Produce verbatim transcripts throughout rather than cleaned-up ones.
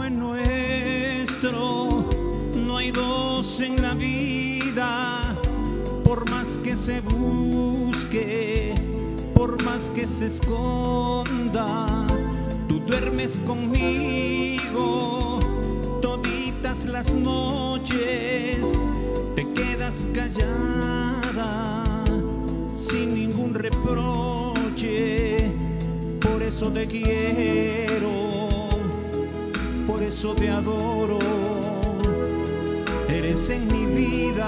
en nuestro no hay dos en la vida. Por más que se busque, por más que se esconda, tú duermes conmigo toditas las noches. Te quedas callada sin ningún reproche. Por eso te quiero, por eso te adoro. Eres en mi vida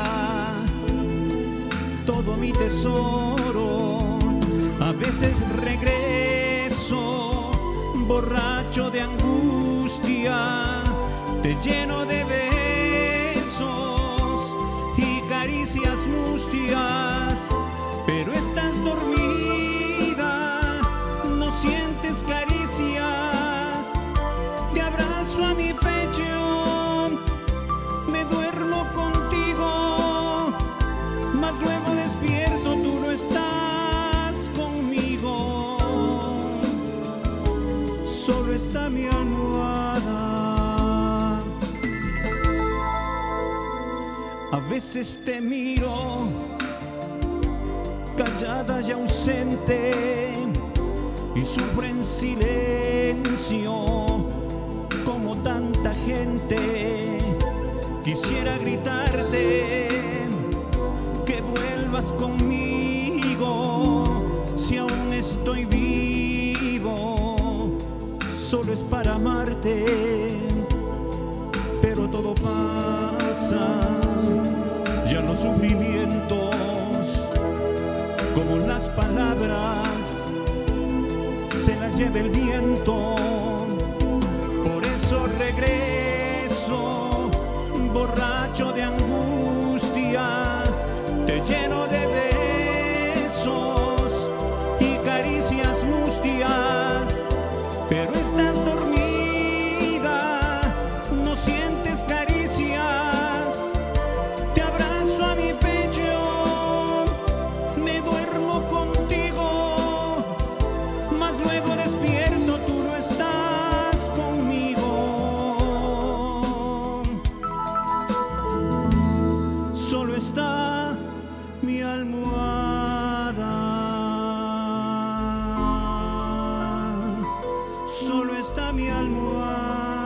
todo mi tesoro. A veces regreso borracho de angustia, te lleno de besos y caricias mustias, pero estás dormida, no sientes caricias. Te abrazo a mi pecho, me duermo contigo, mas luego despierto, tú no estás conmigo. Solo está mi almohada. A veces te miro callada y ausente, y sufro en silencio como tanta gente. Quisiera gritarte que vuelvas conmigo, si aún estoy vivo, solo es para amarte. Pero todo pasa, ya los sufrimientos, como las palabras, se las lleva el viento. Por eso regreso borracho de angustia, te lleno de besos y caricias mustias, pero estás dormida, no sientes caricias. Te abrazo a mi pecho, me duermo contigo, mas luego despierto, tú no estás conmigo. Solo está mi almohada, solo está mi almohada.